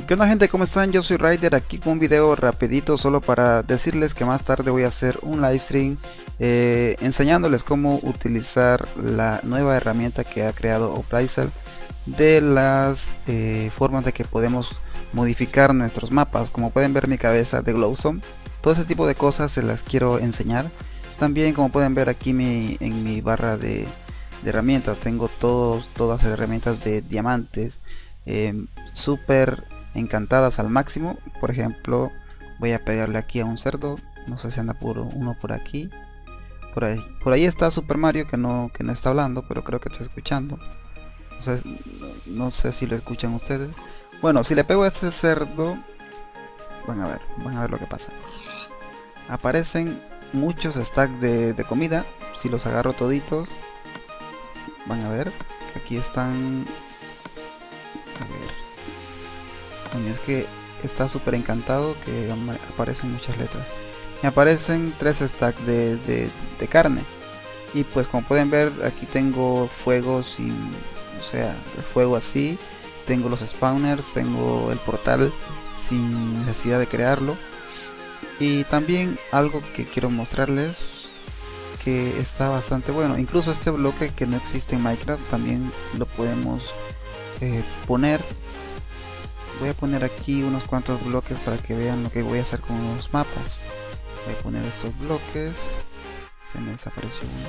¿Qué onda, gente? ¿Cómo están? Yo soy Ryder, aquí con un video rapidito solo para decirles que más tarde voy a hacer un live stream enseñándoles cómo utilizar la nueva herramienta que ha creado Oprizal, de las formas de que podemos modificar nuestros mapas. Como pueden ver, mi cabeza de Glowstone, todo ese tipo de cosas se las quiero enseñar. También, como pueden ver aquí en mi barra de herramientas, tengo todas las herramientas de diamantes súper encantadas al máximo. Por ejemplo, voy a pegarle aquí a un cerdo, no sé si anda uno por aquí, por ahí está Super Mario, que no está hablando, pero creo que está escuchando. Entonces, no sé si lo escuchan ustedes. Bueno, si le pego a este cerdo, van a ver lo que pasa. Aparecen muchos stacks de comida. Si los agarro toditos, van a ver que aquí están. A ver, coño, es que está súper encantado que aparecen muchas letras. Me aparecen 3 stacks de carne. Y pues como pueden ver, aquí tengo fuego sin, o sea, el fuego así. Tengo los spawners, tengo el portal sin necesidad de crearlo. Y también algo que quiero mostrarles, que está bastante bueno. Incluso este bloque que no existe en Minecraft también lo podemos poner. Voy a poner aquí unos cuantos bloques para que vean lo que voy a hacer con los mapas. Voy a poner estos bloques. Se me desapareció uno.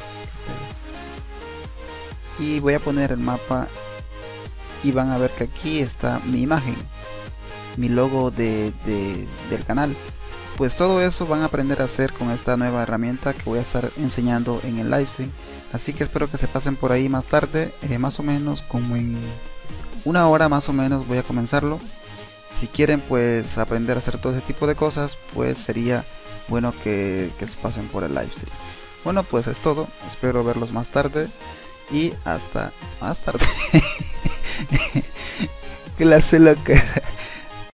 Y voy a poner el mapa. Y van a ver que aquí está mi imagen, mi logo del canal. Pues todo eso van a aprender a hacer con esta nueva herramienta que voy a estar enseñando en el livestream. Así que espero que se pasen por ahí más tarde, más o menos como en una hora más o menos voy a comenzarlo. Si quieren pues aprender a hacer todo ese tipo de cosas, pues sería bueno que se pasen por el livestream. Bueno, pues es todo, espero verlos más tarde y hasta más tarde. Clase loca.